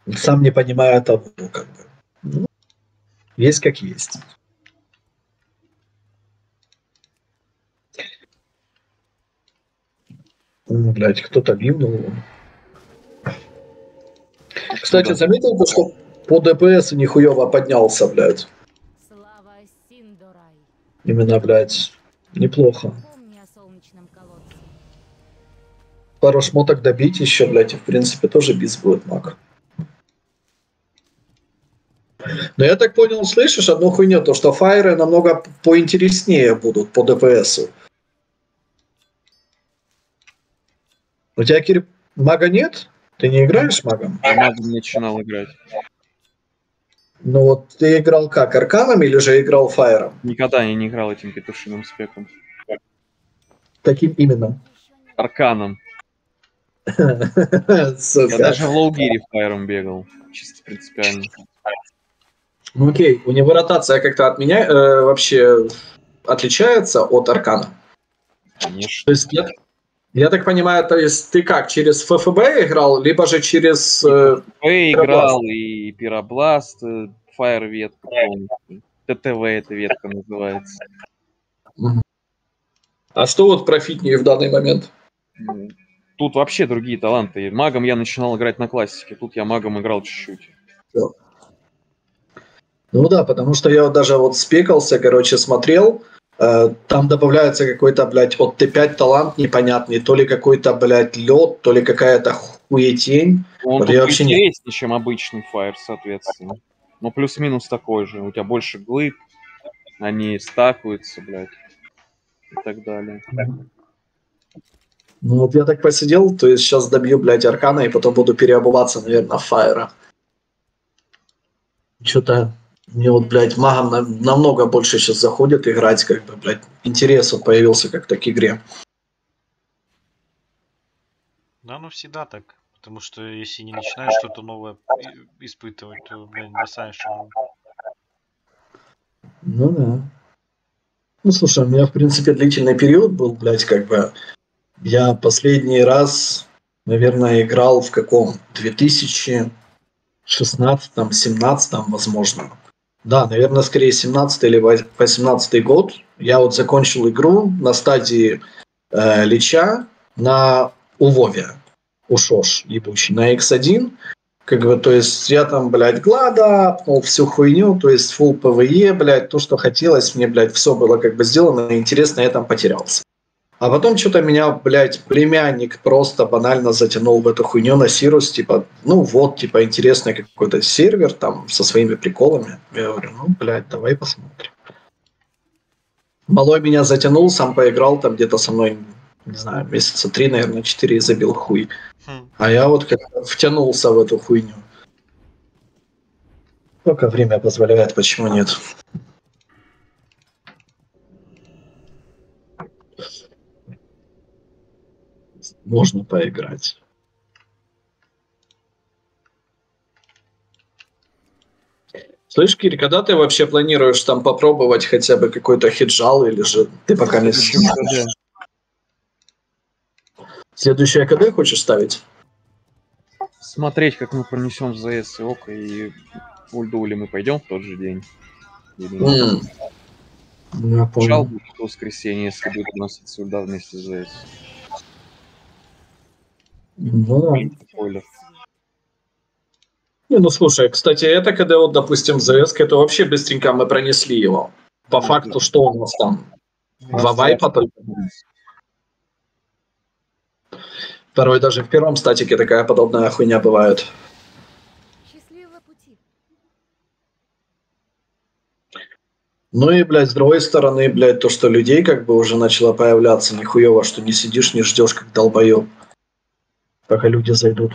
Сам не понимаю того, как бы. Ну, есть как есть. Блять, кто-то ливнул. Кстати, заметил, что по ДПС нихуево поднялся, блядь. Слава Синдорай. Именно, блядь, неплохо. Помни о солнечном колодце. Пару шмоток добить еще, блядь, и в принципе тоже бис будет маг. Но я так понял, слышишь одну хуйню, то что фаеры намного поинтереснее будут по ДПСу. У тебя, Кир, мага нет? Ты не играешь магом? Я магом начинал играть. Ну вот ты играл как, арканом или же играл фаером? Никогда я не играл этим петушиным спеком. Каким именно? Арканом. Я даже в лоугире фаером бегал. Чисто принципиально. Ну окей, у него ротация как-то от меня вообще отличается от аркана? Конечно. То есть я так понимаю, то есть ты как, через ФФБ играл, либо же через... играл, и пиробласт, фаер ветка полностью. ТТВ эта ветка называется. А что вот профитнее в данный момент? Тут вообще другие таланты. Магом я начинал играть на классике, тут я магом играл чуть-чуть. Ну да, потому что я вот даже вот спекался, короче, смотрел, там добавляется какой-то, блядь, от Т5 талант непонятный, то ли какой-то, блядь, лед, то ли какая-то хуетень. Он вот тут я вообще интереснее, чем обычный фаер, соответственно. Но плюс-минус такой же. У тебя больше глыб, они стакаются, блядь, и так далее. Ну вот я так посидел, то есть сейчас добью, блядь, аркана, и потом буду переобуваться, наверное, в фаера. Что-то мне вот, блядь, магом намного больше сейчас заходит играть, как бы, блядь, интерес вот появился как-то к игре. Да, ну всегда так. Потому что если не начинаешь что-то новое испытывать, то, блядь, не знаешь, что... Ну да. Ну слушай, у меня, в принципе, длительный период был, блядь, как бы... Я последний раз, наверное, играл в каком? 2016-м, 17-м, возможно. Да, наверное, скорее 17-й или 18-й год. Я вот закончил игру на стадии Лича на Увове. Ушош ебучий. На X1. Как бы, то есть я там, блядь, глада, апнул всю хуйню, то есть full PvE, блядь, то, что хотелось, мне, блядь, все было как бы сделано, и интересно, я там потерялся. А потом что-то меня, блядь, племянник просто банально затянул в эту хуйню на Сирус, типа, ну вот, типа, интересный какой-то сервер там со своими приколами. Я говорю, ну, блядь, давай посмотрим. Малой меня затянул, сам поиграл там где-то со мной, не знаю, месяца 3, наверное, 4 и забил хуй. А я вот как-то втянулся в эту хуйню. Только время позволяет, почему нет? Можно поиграть. Слышь, Кирь, когда ты вообще планируешь там попробовать хотя бы какой-то хиджал, или же ты пока не... Следующее КД хочешь ставить? Смотреть, как мы пронесем в ЗС и ОК, и в ульду ли мы пойдем в тот же день. Я понял. Шал будет в воскресенье, если будет носиться ульда вместе с ЗС. Ну да. Спойлер. Не, ну слушай, кстати, это когда вот, допустим, ЗС, это вообще быстренько мы пронесли его. По факту, что у нас там? Два вайпа только. Порой даже в первом статике такая подобная хуйня бывает. Счастливого пути. Ну и, блядь, с другой стороны, блядь, то, что людей как бы уже начало появляться, нихуево, что не сидишь, не ждешь, как долбоёб, пока люди зайдут.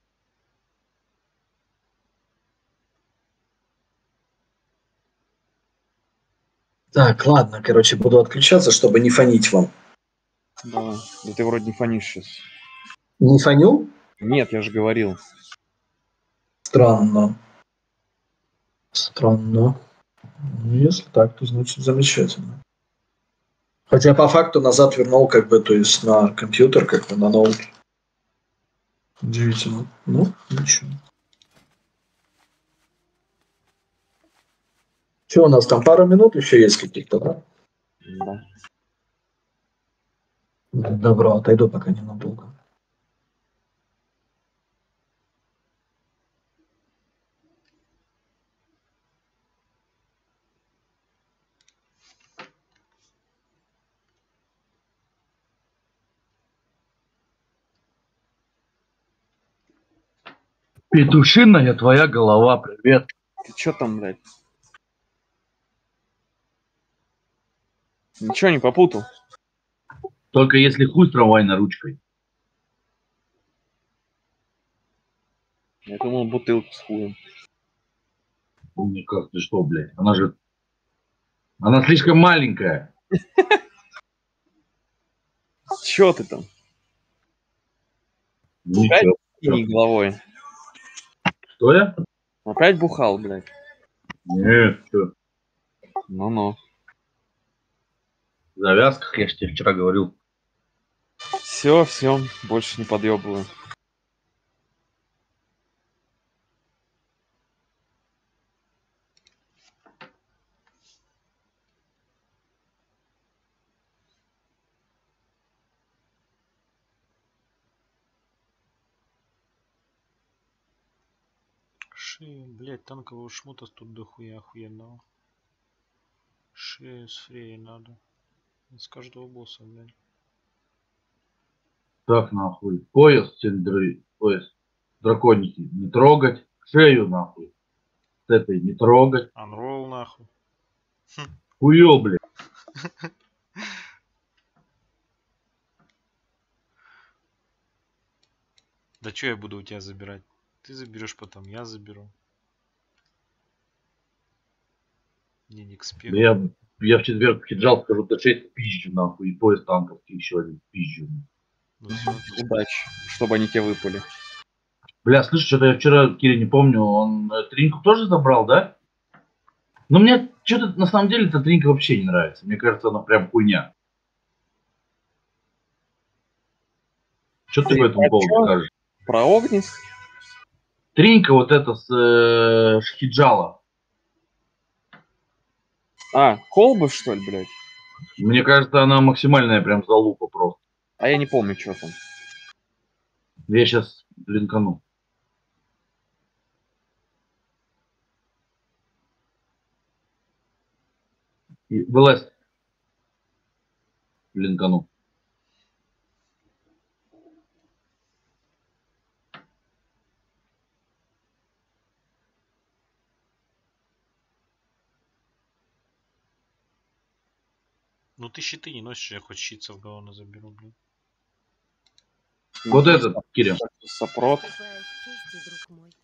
Так, ладно, короче, буду отключаться, чтобы не фонить вам. Да, да ты вроде не фонишь сейчас. Не фоню? Нет, я же говорил. Странно. Странно. Ну, если так, то значит замечательно. Хотя по факту назад вернул, как бы, то есть на компьютер, как бы на ноут. Удивительно. Ну, ничего. Что у нас там, пару минут еще есть каких-то, да? Да. Добро, отойду пока ненадолго. Петушиная твоя голова, привет. Ты чё там, блядь? Ничего не попутал. Только если хуй с трамвайной ручкой. Я думал, бутылку с хуем. Ну никак, ты что, блядь? Она слишком маленькая. Чё ты там? Опять Ничего. синей головой. Что я? Опять бухал, блядь. Нет, что? Ну-ну. В завязках, я же тебе вчера говорил. Все, больше не подъебываю. Блять, танкового шмута тут дохуя охуенного. Шею с фреей надо. С каждого босса, блядь. Так, нахуй. Пояс, цилиндры, пояс. Драконики не трогать. Шею, нахуй. С этой не трогать. Анролл нахуй. Хуё, блядь. Да чё я буду у тебя забирать? Ты заберешь потом, я заберу. Не, не к спеху. Да я в четверг в Хиджал скажу, Т6 пизжу, нахуй. И пояс танковский еще один пизжу. Ну всё, Удачи, чтобы они тебе выпали. Бля, слышь, что-то я вчера, Кири, не помню, он Тринку тоже забрал, да? Но мне что-то, на самом деле, эта Тринка вообще не нравится. Мне кажется, она прям хуйня. Что ты по этому поводу скажешь? Про Огнис? Тринка вот эта с Шхиджала. А, колба, что ли, блядь? Мне кажется, она максимальная прям залупа просто. А я не помню, что там. Я сейчас линкану. Вылазь. Линкану. Ну ты щиты не носишь, я хоть щит в говно заберу, блин. Вот этот, Киря. Сопрот. Уступая чести, друг мой.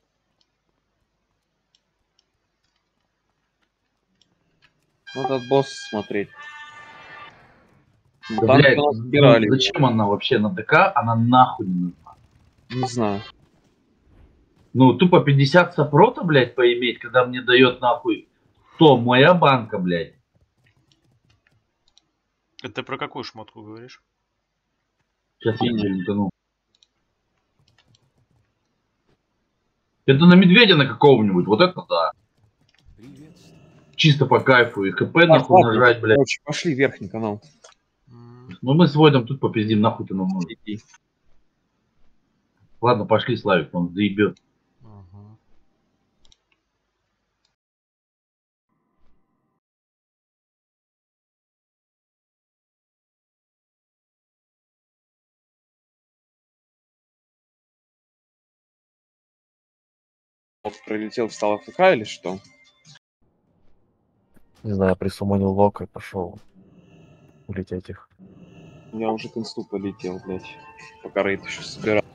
Ну, этот босс смотреть. Ну, Да, танки блядь, у нас собирали. зачем она вообще на ДК? Она нахуй не нужна. Не знаю. Ну, тупо 50 сопрота, блядь, поиметь, когда мне дает нахуй. Кто? Моя банка, блядь. Это ты про какую шмотку говоришь? Сейчас я тебе линкану. Это на медведя на какого-нибудь, вот это да. Чисто по кайфу. И КП нахуй нажать, блядь. Короче, пошли верхний канал. Ну мы с Войдом тут попиздим, нахуй ты нам нужен. Иди. Ладно, пошли, Славик, он заебет. Ага. Вот прилетел, встал АФК или что? Не знаю, присуманил лок и пошел улететь их. Я уже к инсту полетел, блядь. Пока рейд еще собирал.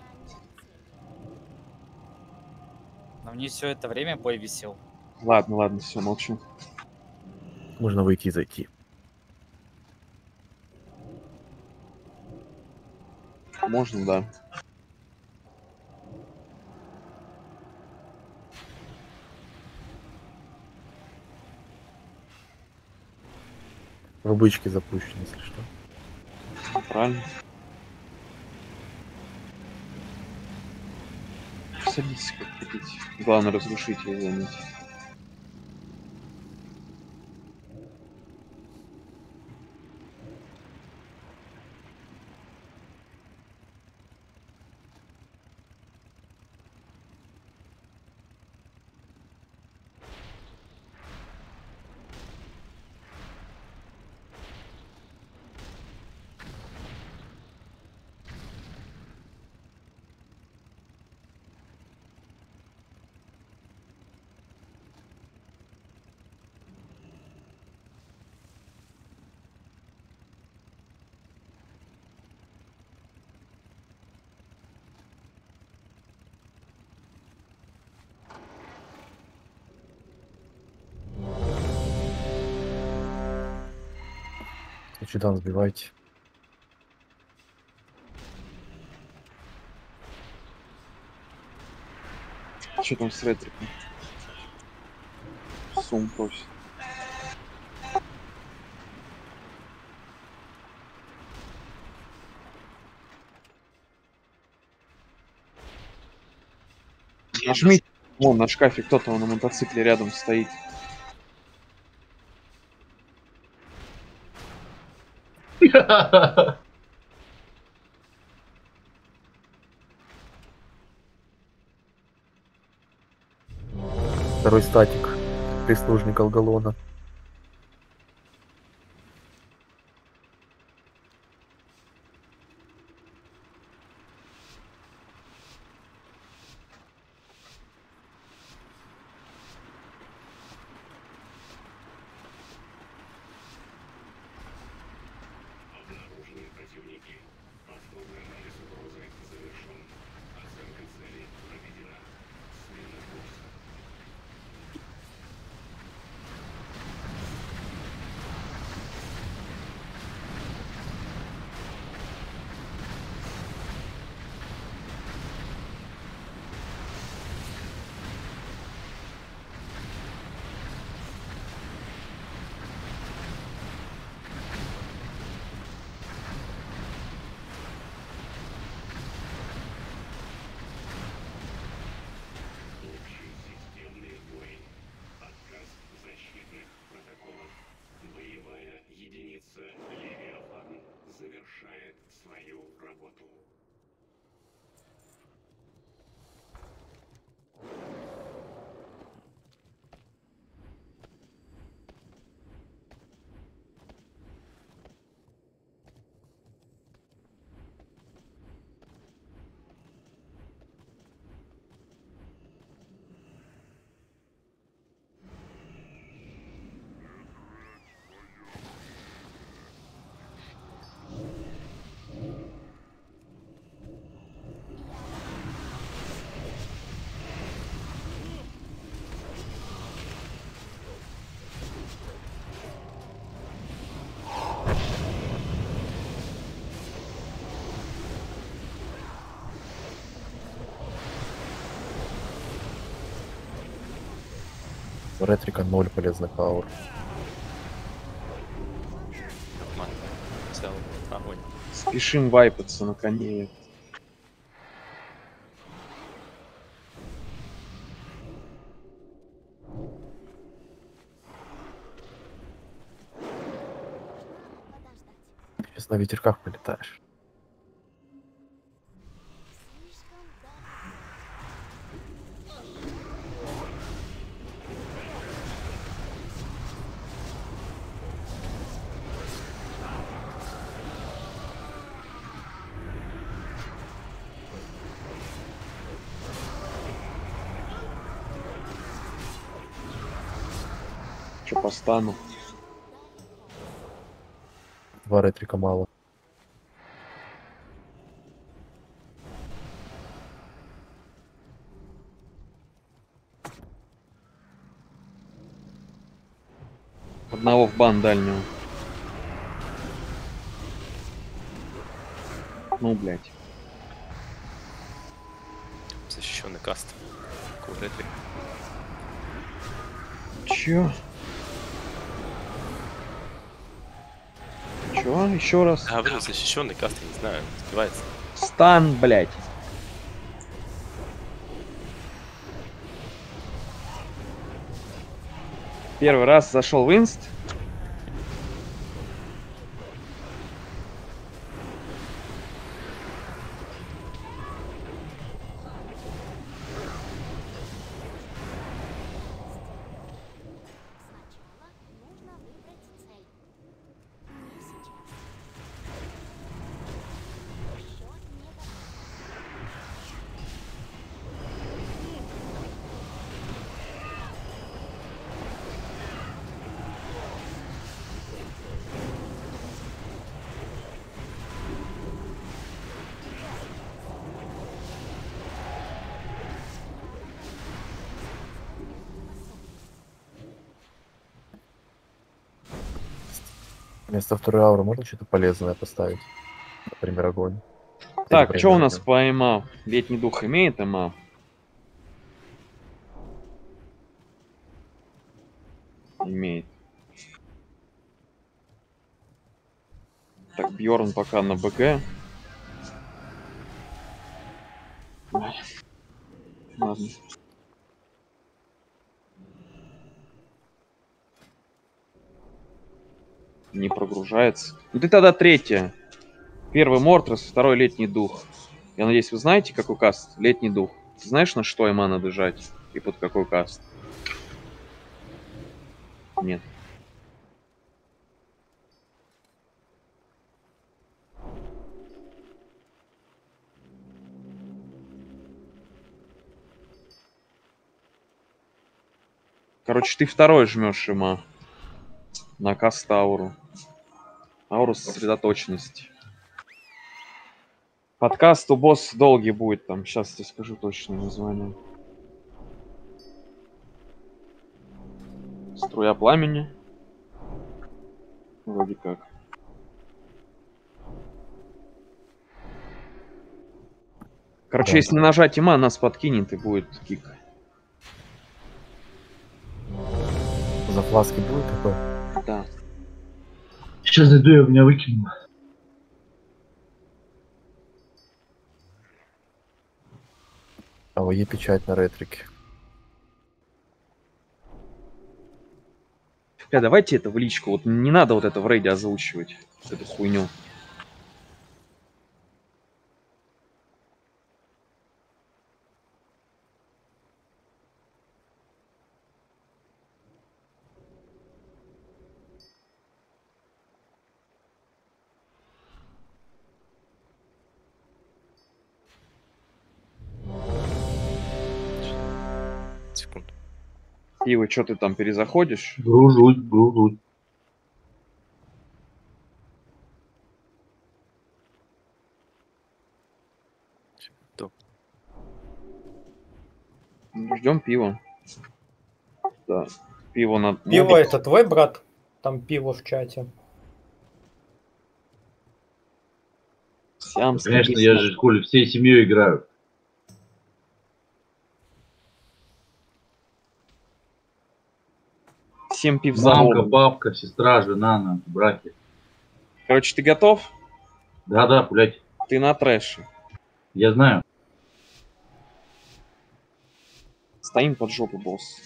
Но мне все это время бой висел. Ладно, все, молчу. Можно выйти и зайти. Можно, да. В бычке запущен, если что. Правильно. Садитесь, как хотите. Главное, разрушить его занять. Сюда сбивайте. Что там с ретриком? Сум просит. Нажми. Вон на шкафе кто-то на мотоцикле рядом стоит. Второй статик. Прислужник Алгалона. У Ретрика 0 полезных аур. Нормально. Взял огонь. Спешим вайпаться на коне. Сейчас на ветерках полетаешь. Че по стану? 2 Ретрика мало. Одного в бан дальнего. Ну, блядь. Защищенный каст. Куретрик. Чё? Чё? Еще раз. Говорю, защищенный каст, я не знаю, сбивается. Стан, блядь. Первый раз зашел в инст. Вместо второй ауры можно что-то полезное поставить? Например, огонь. Так, Или что у время нас огонь. по МА? Летний дух имеет МА? Имеет. Так, Бьорн пока на БГ. Ой. Ладно. Не прогружается. Ну ты тогда третья. Первый Мортрес, второй Летний дух. Я надеюсь, вы знаете, какой каст? Летний дух. Ты знаешь, на что МА надо жать? И под какой каст? Нет. Короче, ты второй жмешь МА. На каст ауру. Ауру сосредоточенности. Подкаст у босс долгий будет там. Сейчас тебе скажу точное название. Струя пламени. Вроде как. Короче, Да. если нажать ИМА, нас подкинет и будет кик. За фласки будет такой? Да. Сейчас зайду, я меня выкину. А ОЕ печать на ретрике. Давайте это в личку. Вот не надо вот это в рейде озвучивать. Эту хуйню. Секунду. Ива, что ты там перезаходишь? Гружусь. Ждем пива. Да. Пиво надо. Пиво это твой брат? Там пиво в чате. Конечно, я же в школе всей семьей играю. Всем пив за Мамка, голову. бабка, сестра, жена, братья. Короче, ты готов? Да, блядь. Ты на трэше. Я знаю. Стоим под жопу, босс.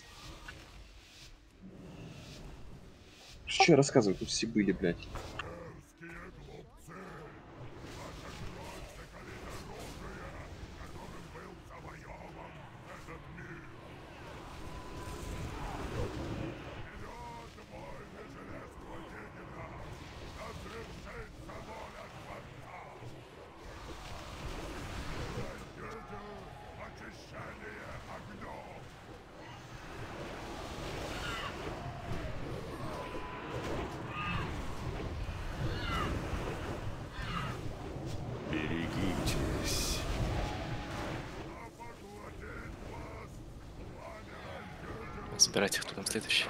Что я рассказываю? Тут все были, блядь. Забирайте, кто там следующий.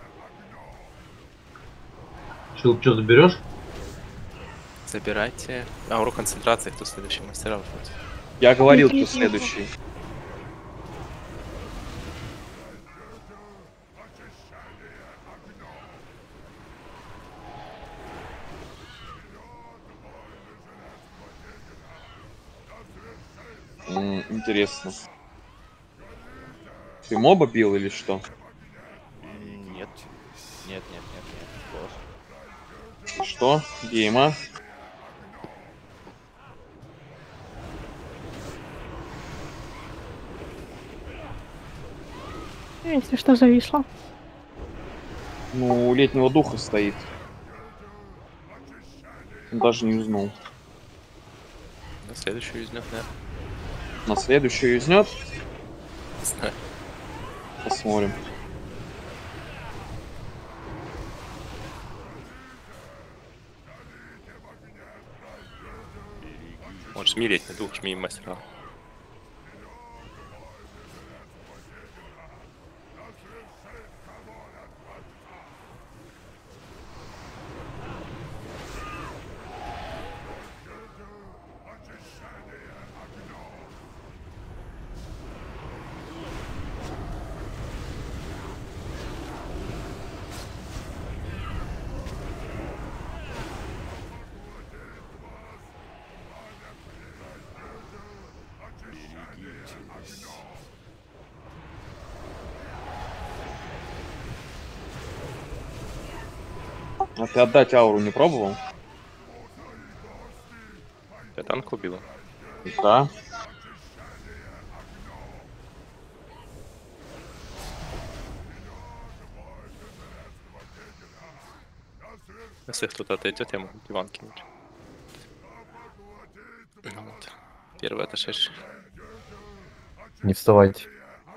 Что заберешь? Забирайте. Ауру концентрации, кто следующий мастера выходит. Я говорил, кто следующий. Интересно. Ты моба бил или что? Нет. Нет. Что? Гейма? Если что, зависло. Ну, у Летнего духа стоит. Он даже не узнал. На следующую юзнет, наверное. На следующую юзнет? Не знаю. Посмотрим. Может, жми летний дух, жми мастера. А ты отдать ауру не пробовал? Я танк убила. Да. Если кто-то отойдет, я могу диван кинуть. Ну вот. Первый отошедший. Не вставайте.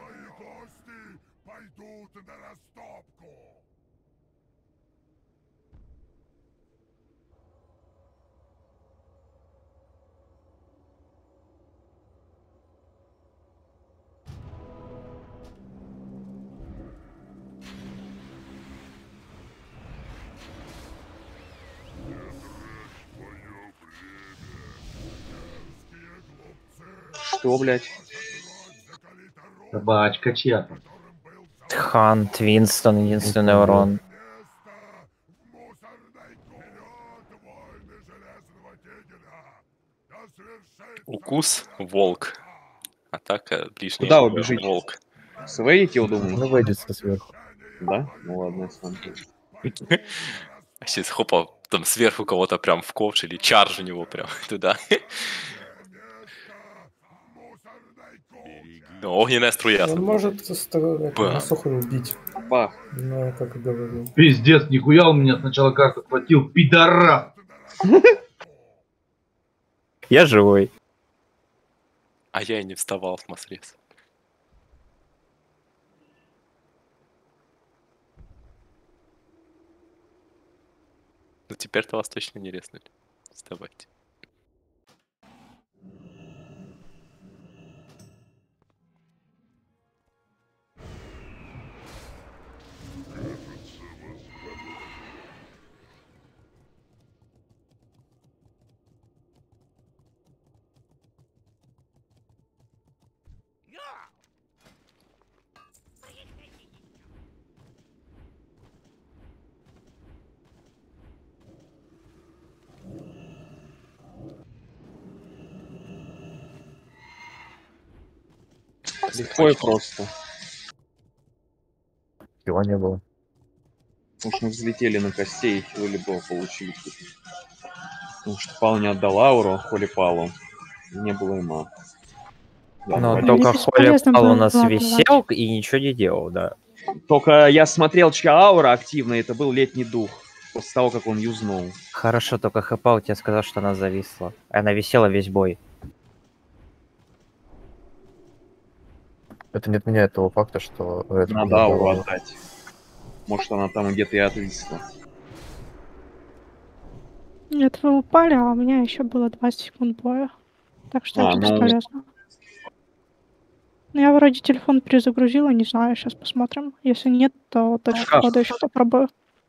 Что, блядь? Собачка чья-то. Хант, Винстон, единственный урон. Укус волк. Атака ближний. Куда вы бежите? Волк. Свеете, думаю? Ну, выйдет сверху. Да? Ну ладно, я сам. А сейчас хопа, там сверху кого-то прям в ковш или чарж у него прям туда. Огненная струя. Он может на сухую убить. Бах. Ну, как и говорил. Пиздец, нихуя он меня сначала карту хватил, пидора! Я живой. А я и не вставал в масрез. Ну теперь-то вас точно не резнули. Вставайте. Легко и просто. Его не было. Уж мы взлетели на костей, и хилили бы получили. Потому что Пал не отдал ауру, Холи Палу. Не было има. Да, Но вроде- только Холи бесполезно Пал у было нас отдавать. висел и ничего не делал, да. Только я смотрел, чья аура активная, это был летний дух. После того, как он юзнул. Хорошо, только Хэпал тебе сказал, что она зависла. Она висела весь бой. Это не отменяет того факта, что... Надо ауру отдать. Может, она там где-то и отвисла. Нет, вы упали, а у меня еще было 20 секунд боя. Так что это Ну, бесполезно. Я вроде телефон перезагрузила, не знаю, сейчас посмотрим. Если нет, то точку Шкаф. входа еще попробую.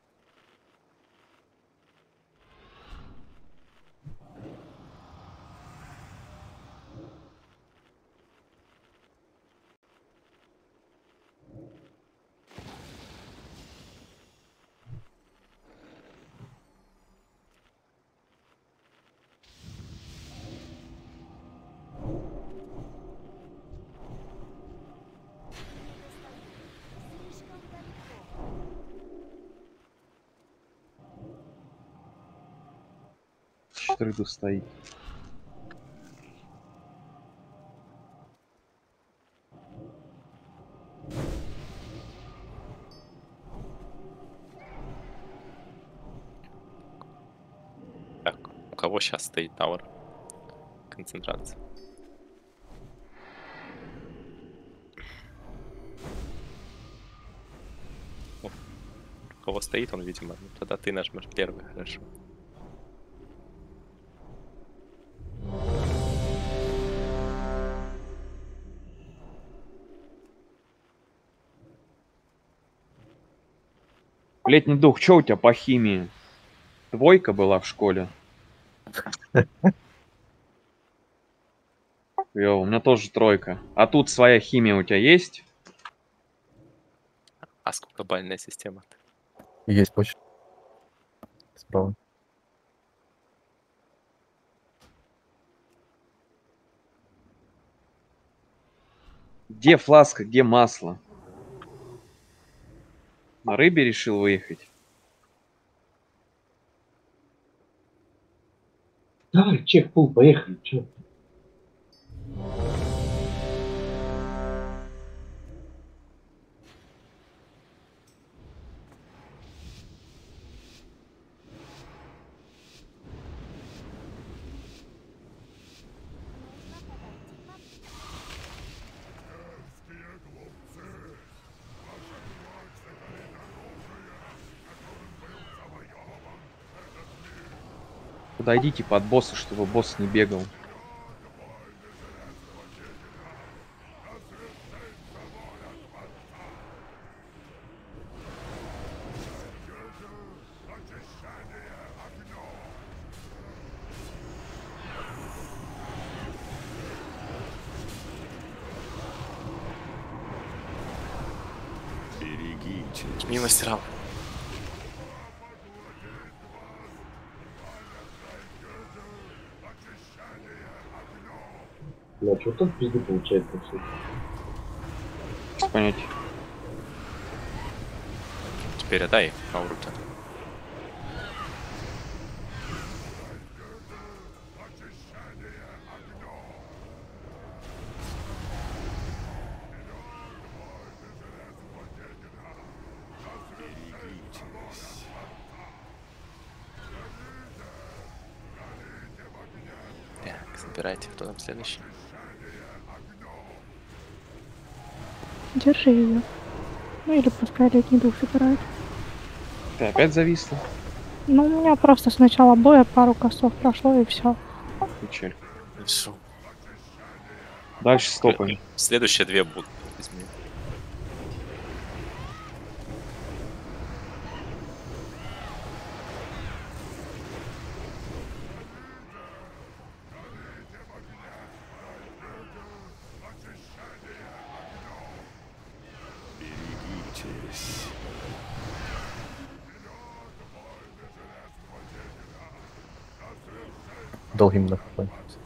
Четырду стоит. Так, у кого сейчас стоит тауэр? Концентрация. Ну, у кого стоит он, видимо. Ну, тогда ты нажмешь первый, хорошо. Летний дух, что у тебя по химии? Двойка была в школе? Йо, у меня тоже тройка. А тут своя химия у тебя есть? А сколько бальная система? Есть почта. Справа. Где фласка, где масло? На рыбе решил выехать? Давай, чек, пул, поехали. Чё? Подойдите под босса, чтобы босс не бегал. Жми мастера. Бля, что там пизды получается? Без понятия. Теперь отдай ауру-то. Так, забирайте, кто там следующий. Держи ее. Ну или пускай летний дух забирает. Ты опять зависла? Ну, у меня просто с начала боя пару косов прошло и все. Печаль. Хорошо. Дальше стопаем. Следующие две будут. Возьми. Долгим на хп.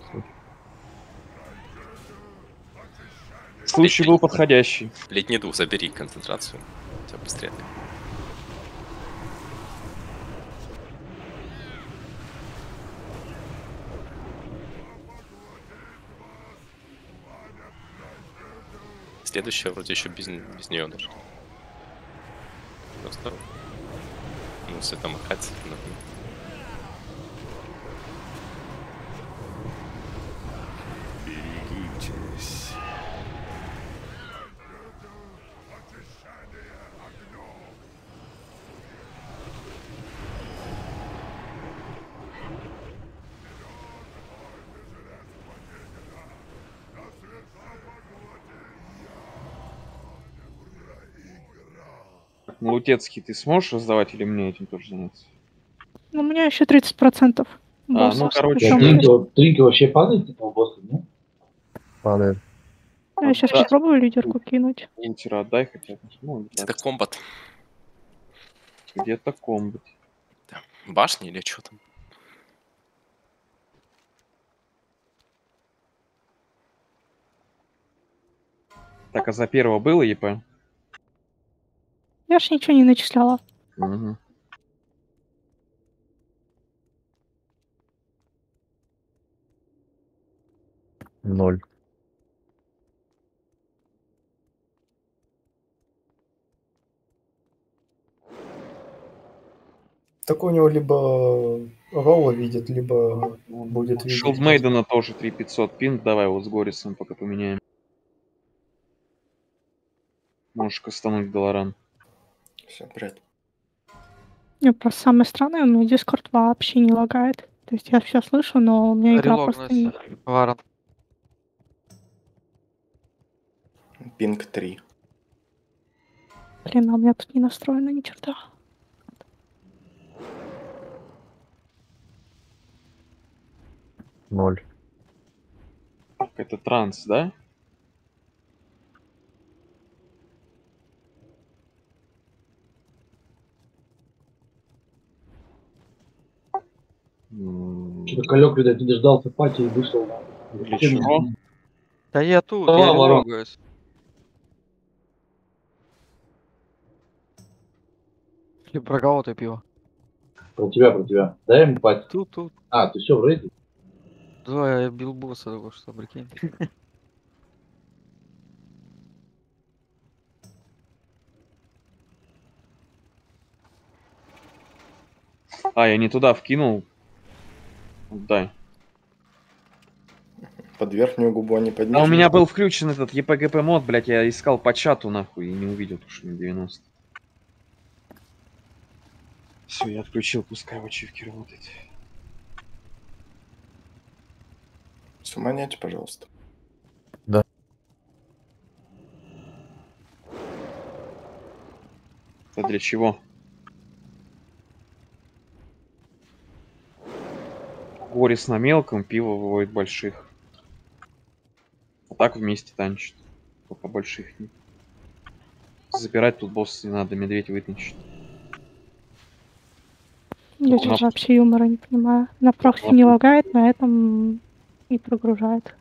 Случай был подходящий. Летний дух, забери концентрацию. Все быстрее. Следующая вроде еще без нее даже. Просто... Ну, все там махать. Лутецкий, ты сможешь раздавать или мне этим тоже заняться? Ну, у меня еще 30%. Ну, боссов. короче, Причём Тринки вообще падает, типа, босса, ну? Падает. я сейчас Да. попробую лидерку кинуть. Интера отдай хотя бы. Ну, Это комбат. где-то комбат. Башни или что там? Так, а за первого было ЕП? Я ж ничего не начисляла. Угу. Ноль. Так у него либо Рола видит, либо будет видеть. Шилдмейдена тоже 3500 пинг. Давай вот с Горисом пока поменяем. Можешь кастануть Долоран. Все, привет. Не, просто самое странное, у меня Дискорд вообще не лагает. То есть я все слышу, но у меня игра просто не... Варан. Пинг 3. Блин, а у меня тут не настроено ни черта. Ноль. Это транс, да? Что-то Калек, видать, не дождался пати и вышел. Для чего? Да я тут, Да, я ворон. релогаюсь. Или про кого ты пиво? Про тебя. Дай ему пати. Тут. А, ты все в рейде? Да, я бил босса того, что, прикинь. А, я не туда вкинул. Дай. Под верхнюю губу они А поднялись. у меня был включен этот EPGP мод, блядь, я искал по чату нахуй и не увидел, потому что мне 90. Все, я отключил, пускай в ачивке работает. Суманяйте, пожалуйста. Да. Это для чего? Горис на мелком, пиво выводит больших. А так вместе танчит. Пока больших нет. Забирать тут босса не надо, медведь вытащит. Я Только что-то вообще юмора не понимаю. На прокси не лагает, на этом и прогружает.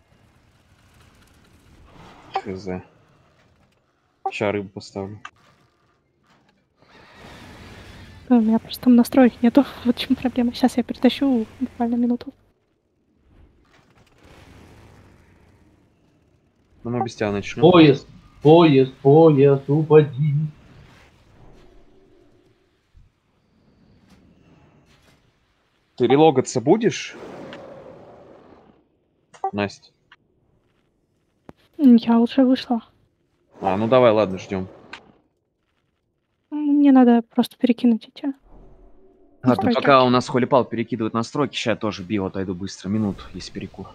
Хз. Сейчас рыбу поставлю. У меня просто там настроек нету. Вот в чем проблема. Сейчас я перетащу буквально минуту. Ну мы без тебя начнем. Поезд, поезд, поезд, упади. Ты релогаться будешь? Настя. Я уже вышла. А, ну давай, ладно, ждем. Мне надо просто перекинуть эти. Ладно, настройки. пока у нас Холипал перекидывает настройки, сейчас я тоже био отойду быстро. Минут, есть перекур.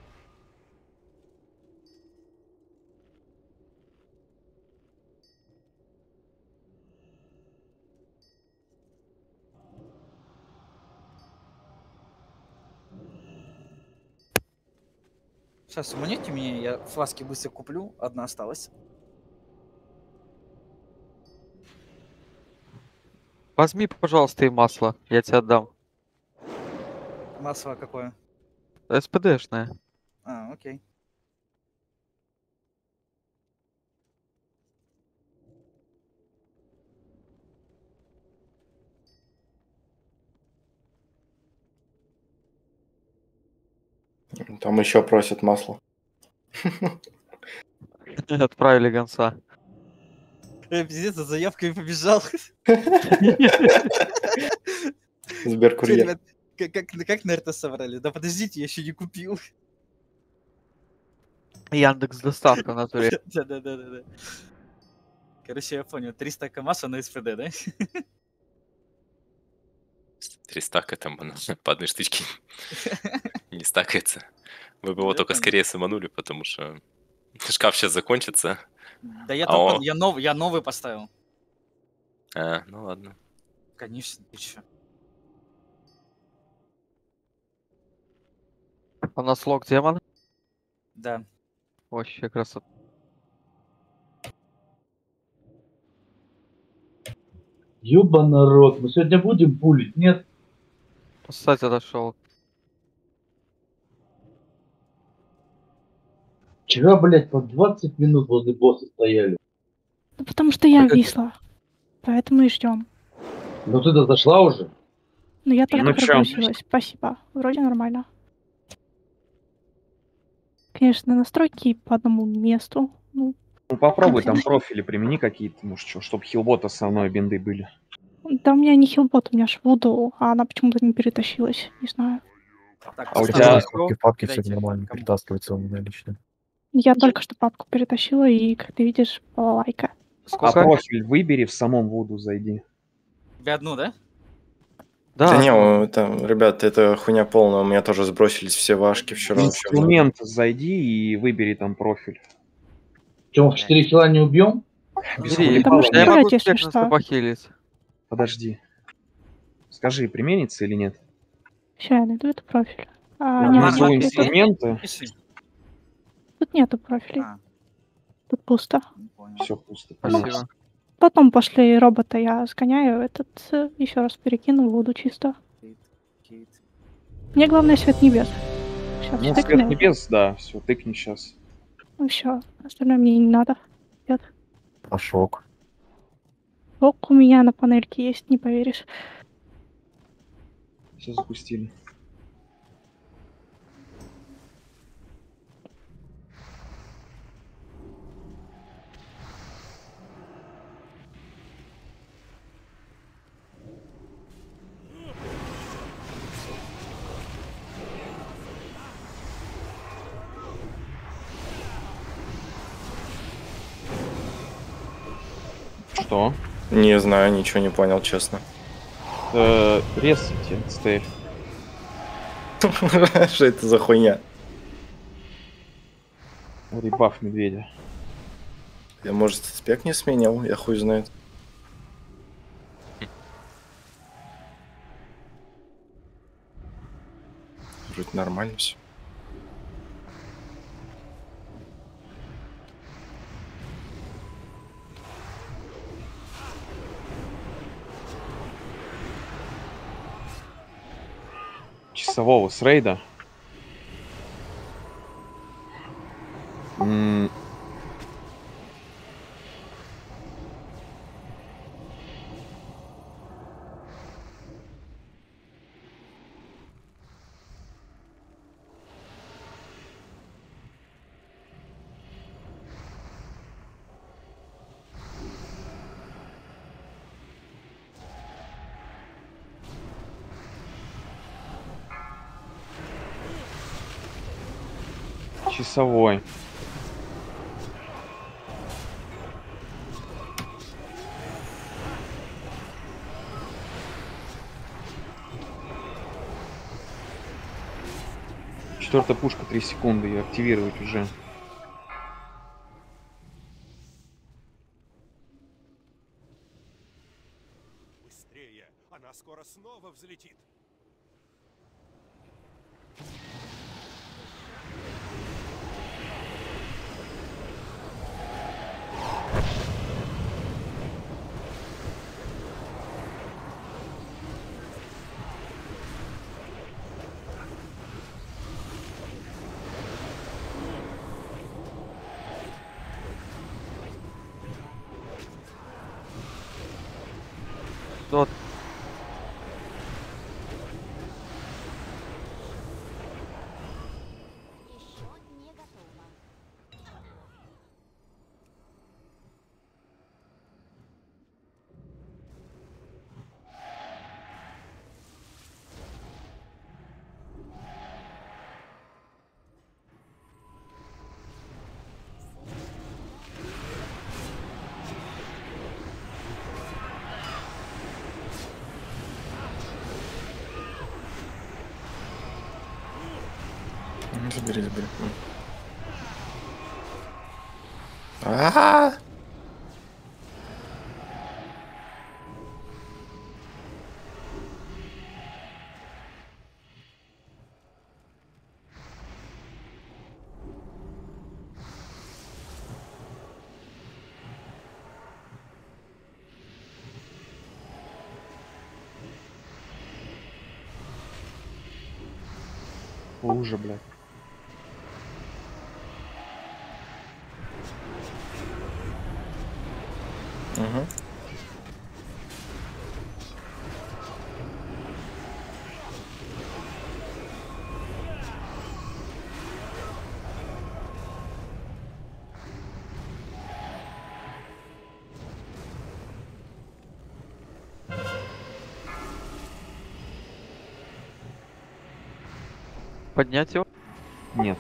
Сейчас уманите меня, я фласки быстро куплю, одна осталась. Возьми, пожалуйста, и масло, я тебе отдам. Масло какое? СПДшное. А, окей. Там еще просят масло. Отправили гонца. Пиздец, за заявкой побежал. Сберкурьер. Чё, ребят, как на это собрали? Да подождите, я еще не купил. Яндекс доставка в натуре. Да. Короче, я понял. 300 масла на СПД, да? 3 стака там по одной штучке не стакается. Вы бы его только скорее саманули, потому что шкаф сейчас закончится. Да я только, я новый поставил. А, ну ладно. Конечно, ты чё. У нас лог демон. Да. Вообще красота. Ёба народ, мы сегодня будем пулить, нет? Кстати, отошел. Вчера, блядь, по 20 минут возле босса стояли. Ну, потому что я висла. Поэтому и ждем. Ну ты-то зашла уже? Но я только Ну чё? прогрузилась. Спасибо. Вроде нормально. Конечно, настройки по одному месту. Ну, Ну попробуй там профили примени какие-то, может, что, чтобы хилбот основной бинды были. да у меня не хилбот, у меня ж Вуду, а она почему-то не перетащилась. Не знаю. Так, А у поставил. тебя- В папке все Дайте, нормально кому? перетаскивается у меня лично. Я только что папку перетащила, и, как ты видишь, балалайка. А Сколько? профиль выбери, в самом Вуду зайди. Тебе одну, да? Да Да. не, это, ребят, это хуйня полная. У меня тоже сбросились все вашки вчера. Инструмент зайди и выбери там профиль. Чем в 4 хила не убьем? Без Бери. Холипала можно Я нет. играть, могу если спекнуться что. похилить. Подожди. Скажи, применится или нет? Сейчас я найду этот профиль. А, Я нет, внизу это- инструменты. Пиши. тут нету профилей. А, Тут пусто. не понял. Все пусто. Спасибо. Потом после робота я сгоняю этот, еще раз перекину в воду чисто. Кейт. Мне главное свет небес. Сейчас, Ну, свет небес, да, все, тыкни сейчас. Ну все, остальное мне не надо. А шок? Ок у меня на панельке есть, не поверишь. Все запустили. Что? Не знаю, ничего не понял, честно. Ресайте, стейф. Что это за хуйня? Ребаф медведя. Я, может, спек не сменил, я хуй знает. Вроде нормально все. Часового с рейда. Часовой. Четвертая пушка 3 секунды, ее активировать уже. Быстрее! Она скоро снова взлетит! Вот. Забери. А-а-а! Хуже, блядь. Угу. Поднять его? Нет.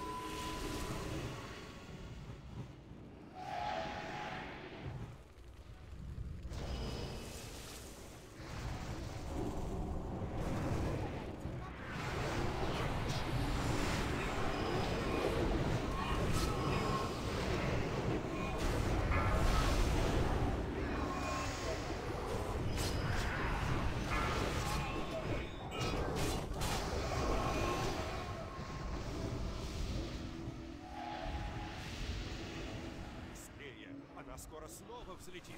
Быстрее! Она скоро снова взлетит!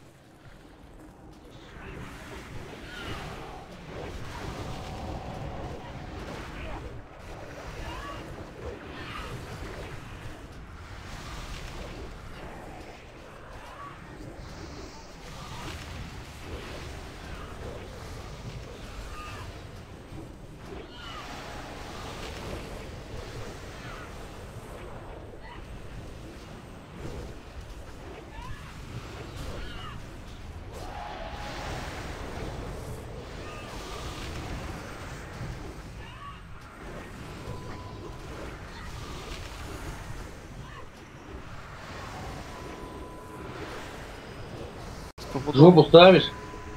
Жопу ставишь?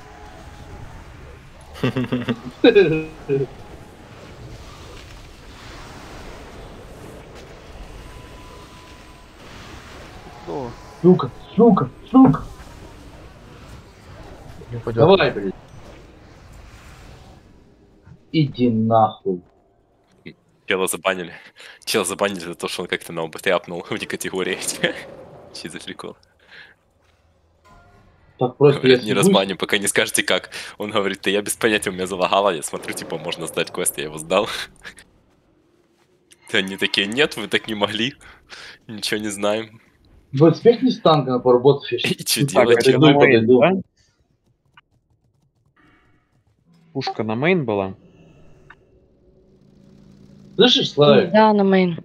Кто? Сука, сука, сука. Не упадет. Давай, блядь. Иди нахуй. Чела забанили. Чела забанили за то, что он как-то на ОБТ апнул вне категории. Че за прикол? Так просто Говорит, я не сижу. разбаним, пока не скажете как. Он говорит, да я без понятия, у меня залагало, я смотрю, типа, можно сдать квест, я его сдал. И они такие, нет, вы так не могли, ничего не знаем. Вот спехни с танка на пару ботов. И что делать? Подойду и подойду. Да? Пушка на мейн была. Слышишь, Славик? Да, на мейн.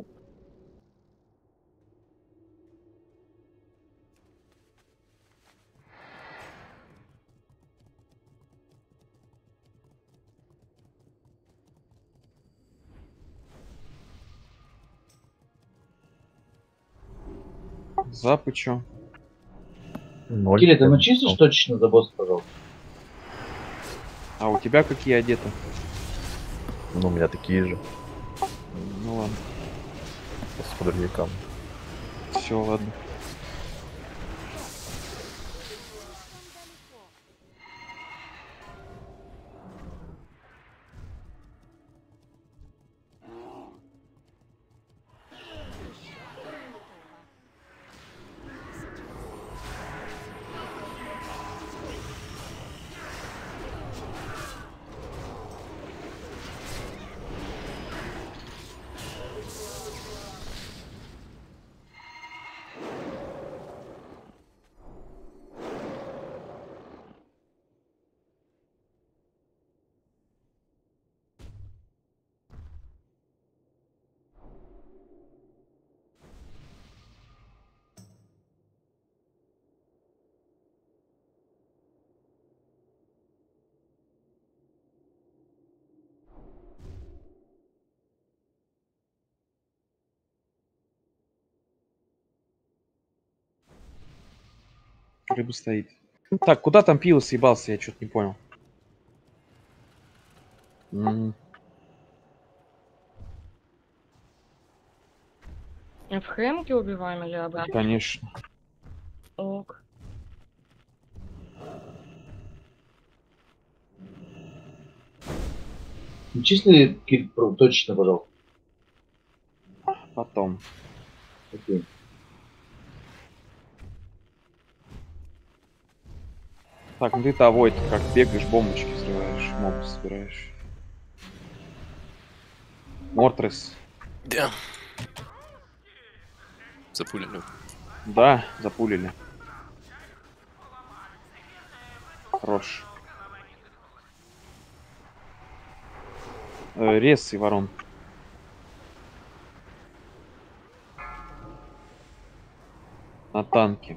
Запычу. Кири, ты начистишь точечно за босса, пожалуйста? А у тебя какие одеты? Ну, у меня такие же. Ну ладно. С подрывником. Все, ладно. Рыба стоит. Так, куда там пиво съебался, я что-то не понял. В хэмке убиваем или обратно? Конечно. Ок. Числи, Кирилл, точечно, пожалуйста. Потом. Окей. Так, ну ты-то авойд, как бегаешь, бомбочки взрываешь, мобы собираешь. Мортрес. Да. Запулили. Да, запулили. Хорош. Рез и ворон. На танке.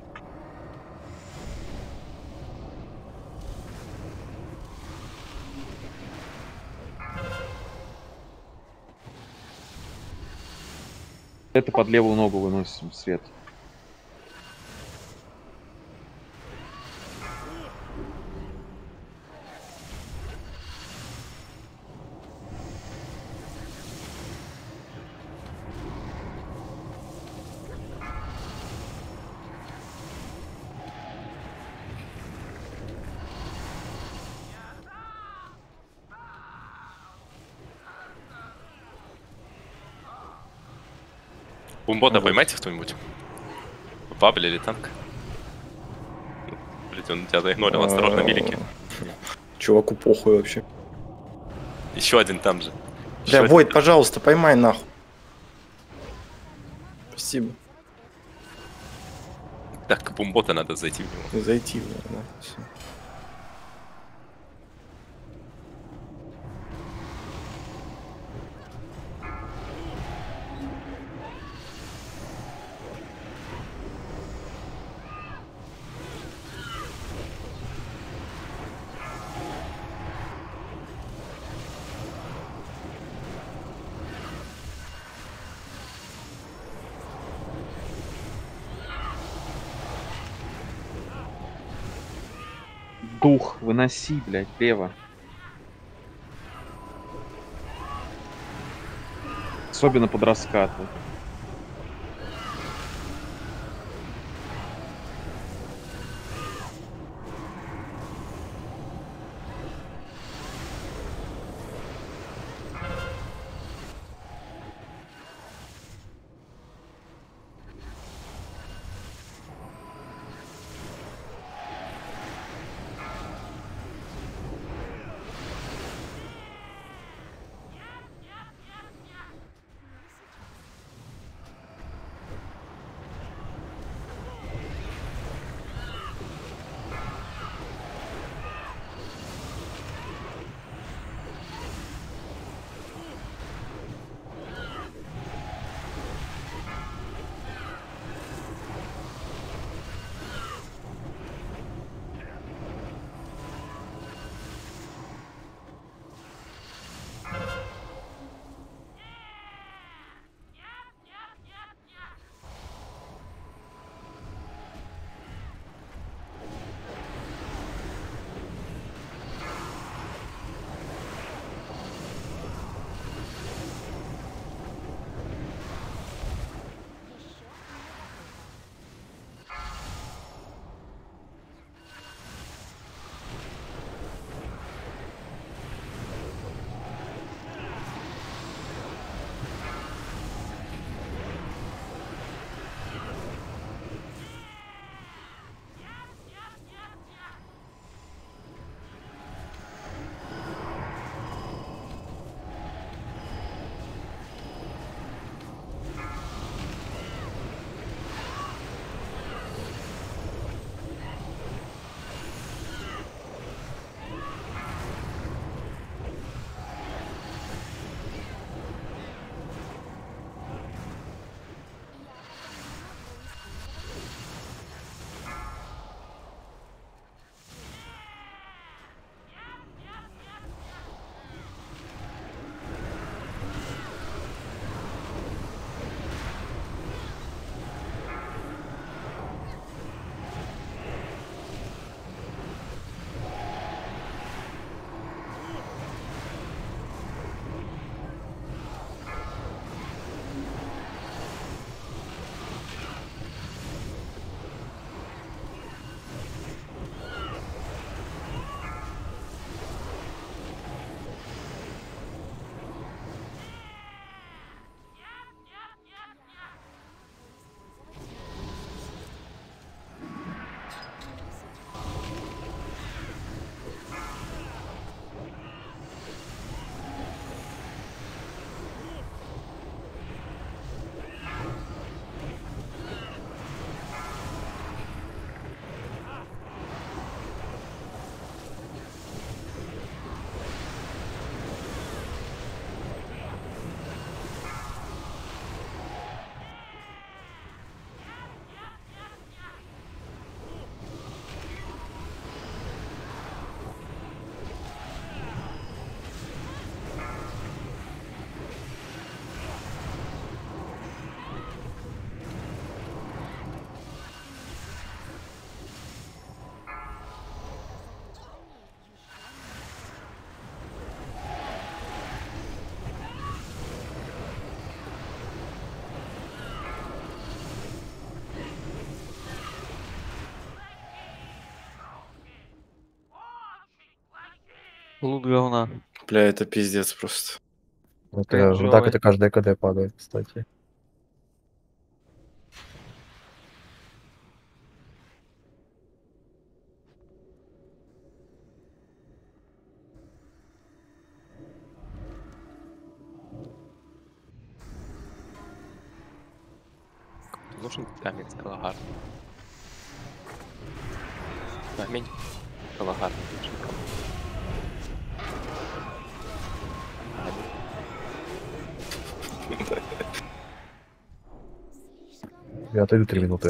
Это под левую ногу выносим свет. Бумбота поймайте кто-нибудь? Бабель или танк? Блять, он тебя заигнорил, осторожно, великий. Чуваку похуй вообще. Еще один там же. Бля, Войд, пожалуйста, поймай нахуй. Спасибо. Так, к бумбота надо зайти в него. Зайти в него, да. Всё. Дух, выноси, блядь, влево. Особенно под раскаты. Лут говна. Бля, это пиздец просто. Это, так это каждое КД падает, кстати. Нужен камень Калагар. Камень Калагар нужен. Я отойду 3 минуты.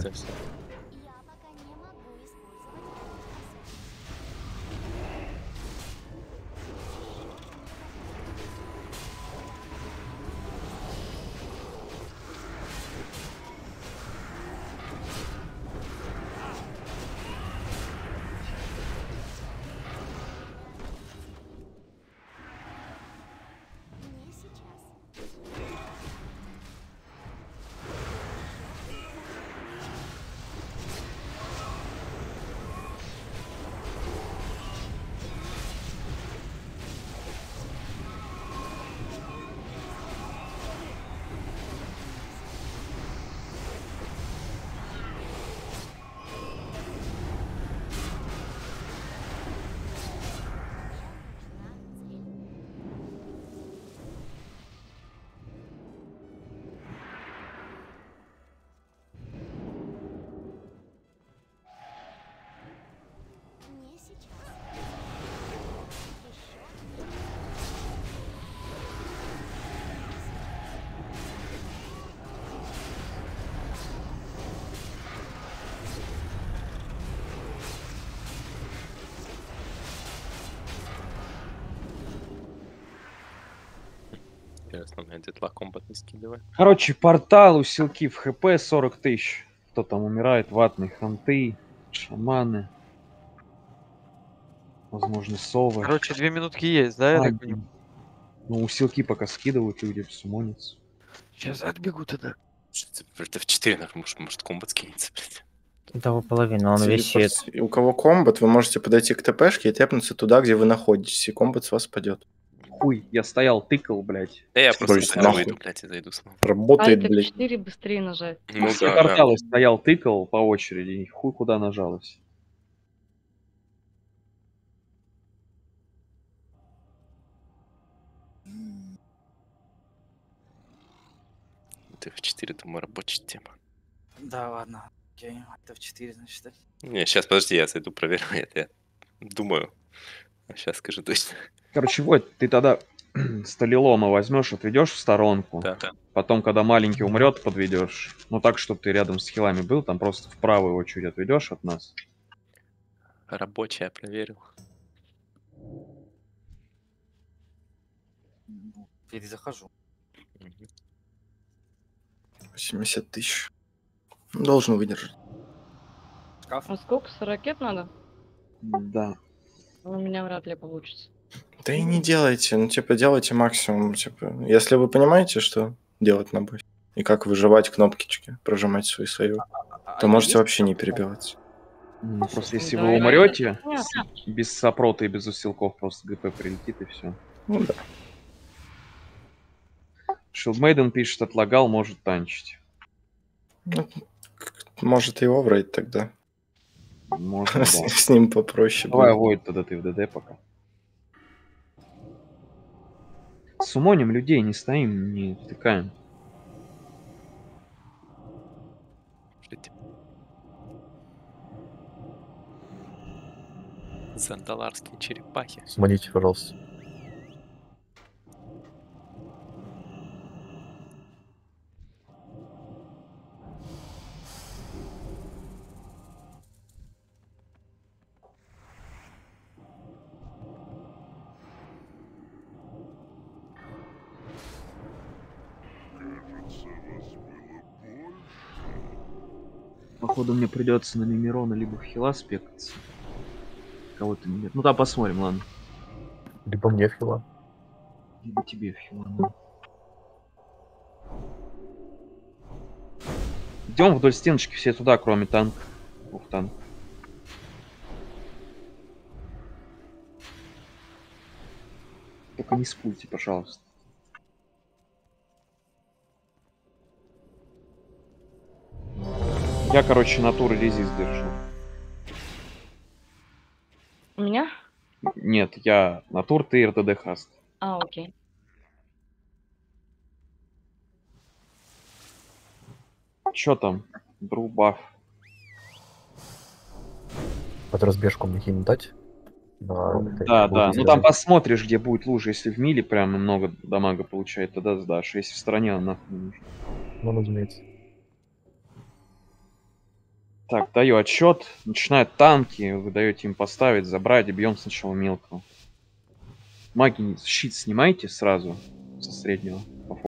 Интересно, у меня дедла комбат не скидывает. Короче, портал, усилки в ХП 40 тысяч. Кто там умирает? Ватные ханты, шаманы. Возможно, совы. Короче, 2 минутки есть, да, я так понимаю? Ну, усилки пока скидывают люди, сумонятся. Сейчас отбегу тогда. Это в 4, может комбат скинется, блядь. Того половина, он Телепорт. висит. И у кого комбат, вы можете подойти к ТПшке и тэпнуться туда, где вы находитесь, и комбат с вас падет. Хуй, я стоял, тыкал, блядь. Да я просто Брось, сюда нахуй. выйду, блядь, и зайду снова. Работает, Альт блядь. F4 быстрее нажать. Ну Все да, порталы стоял, тыкал по очереди, и хуй куда нажалось. Это F4, думаю, рабочая тема. Да, ладно. Окей, это в 4, значит, да? Не, сейчас, подожди, я зайду, проверю это. Я думаю. А сейчас скажи точно. Короче, вот, ты тогда сталилома возьмешь, отведешь в сторонку. Да. Потом, когда маленький умрет, подведешь. Ну так, чтобы ты рядом с хилами был, там просто в правую очередь отведешь от нас. Рабочая, я проверил. Перезахожу. 80 тысяч. Должен выдержать. Шкаф. А сколько? 40 ракет надо? Да. У меня вряд ли получится. Да и не делайте, ну типа делайте максимум, типа, если вы понимаете, что делать на бой и как выживать кнопкички, прожимать свои сейвы, то можете вообще не перебиваться. Просто если Да, вы и умрете, понятно. без сопрота и без усилков, просто ГП прилетит и все. Ну да. Шилдмейден пишет, отлагал, может танчить. Ну, может его врать тогда. Можно, да. С ним попроще Давай, будет. Войд, тогда ты в ДД пока. Сумоним людей, не стоим, не втыкаем. Зандаларские черепахи. Смотрите, пожалуйста. Походу мне придется на Мимирона либо в хила спекаться. Кого-то нет. Ну да, посмотрим, ладно. Либо мне в хила. Либо тебе в хила. Ну. Идем вдоль стеночки все туда, кроме танка. Ух, танк. Только не спульте, пожалуйста. Я, короче, натуры резист держу. У меня? Нет, я натур, ты РТД хаст. А, окей. Чё там? Друбаф. Под разбежку мне хим дать? Да, да. Ну там посмотришь, где будет лужа. Если в миле прям много дамага получает, тогда сдашь. Если в стороне, она нахуй не нужна. Ну, разумеется. Так, даю отчет. Начинают танки, вы даете им поставить, забрать, и бьем сначала мелкого. Маги, щит снимайте сразу со среднего.